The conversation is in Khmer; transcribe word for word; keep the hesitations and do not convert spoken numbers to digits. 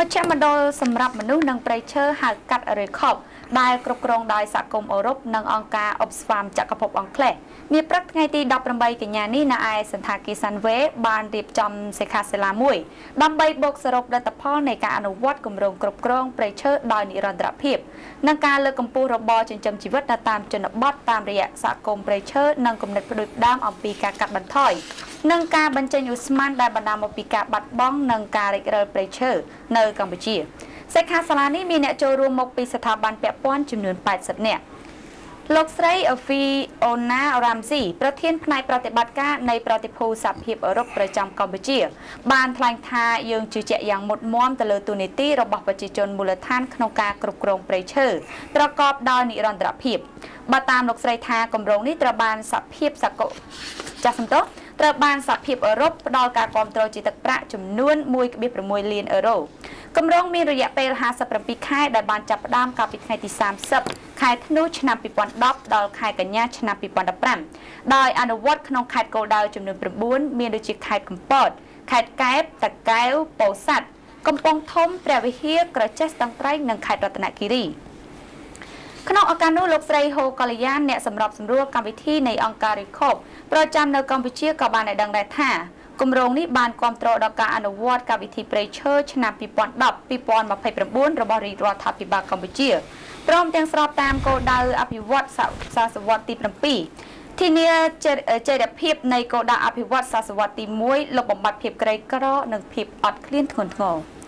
មជ្ឈមណ្ឌលសម្រាប់មនុស្សនិងប្រៃឈើហៅកាត់ឬខប់ដែលគ្រប់គ្រងដោយសហគមន៍អឺរ៉ុបនិងអង្គការអុកស្វាមចក្រភពអង់គ្លេសមានព្រឹកថ្ងៃទីដប់ប្រាំបីកញ្ញានេះនៅឯសន្តាគារសាន់វេបានរៀបចំសិក្ខាសាលាមួយដើម្បីបូកសរុបលទ្ធផលនៃការអនុវត្តគម្រោងគ្រប់គ្រងប្រៃឈើដោយនិរន្តរភាពនិងការលើកកម្ពស់របរចិញ្ចឹមជីវិតនៅតាមជនបទតាមរយៈសហគមន៍ប្រៃឈើនិងគំនិតផ្ដួចផ្ដើមអំពីការកាត់បន្ថយនិងការបញ្ចេញឧស្ម័នដែលបណ្ដាលមកពីការបាត់បង់និងការរិចរឹលប្រៃឈើនៅកម្ពុជាសិក្ខាសាលានេះមានអ្នកចូលរួមមកពីស្ថាប័នពាក់ព័ន្ធចំនួនแปดสิบនាក់លោកស្រី Fiona Ramsey ប្រធានផ្នែកប្រតិបត្តិការនៃប្រតិភូសហភាពអឺរ៉ុបប្រចាំកម្ពុជាបានថ្លែងថាយើងជឿជាក់យ៉ាងមុតមាំទៅលើទូនីតិរបស់ប្រជាជនមូលដ្ឋានក្នុងការគ្រប់គ្រងព្រៃឈើប្រកបដោយនិរន្តរភាពបើតាមលោកស្រីថាគម្រោងនេះត្រូវបានសហភាពសហគមន៍ចាស់សំទោសត្រូវបានសហភាពអឺរ៉ុបផ្ដល់ការគាំទ្រជាទឹកប្រាក់ចំនួន មួយផ្ដាំប្រាំលានអឺរ៉ូគម្រោងមានរយៈពេលห้าสิบเจ็ดខែដែលបានចាប់ផ្ដើមកាលពីថ្ងៃទីសាមសិបខែធ្នូឆ្នាំពីរពាន់ដប់ដល់ខែកញ្ញាឆ្នាំពីរពាន់ដប់ប្រាំដោយអនុវត្តក្នុងខេត្តគោលដៅចំនួន៩មានដូចជាខេត្តកំពតខេត្តកែបតាកែវពោធិ៍សាត់កំពង់ធំព្រះវិហារក្រចេះស្ទឹងត្រែងនិងខេត្តរតនគិរីក្នុងឱកាសនោះលោកស្រីហូកល្យានអ្នកសម្របសម្រួលកម្មវិធីនៃអង្គការរីខបប្រចាំនៅកម្ពុជាក៏បានឲ្យដឹងដែរថាគម្រោងនេះបានគាំទ្រដល់ការអនុវត្តកម្មវិធីព្រៃឈើឆ្នាំពីរពាន់ដប់ ពីរពាន់ម្ភៃប្រាំបួនរបស់រាជរដ្ឋាភិបាលកម្ពុជាព្រមទាំងស្របតាមគោលដៅអភិវឌ្ឍសតវត្សទីเจ็ดធានាចីរភាពនៃគោលដៅអភិវឌ្ឍសតវត្សទីមួយលុបបំបាត់ភាពក្រីក្រនិងភាពអត់ឃ្លានធ្ងន់ធ្ងរ